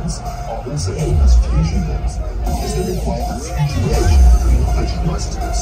elements are also known as fusion bonds because they require a fusion reaction between hydrogen isotopes.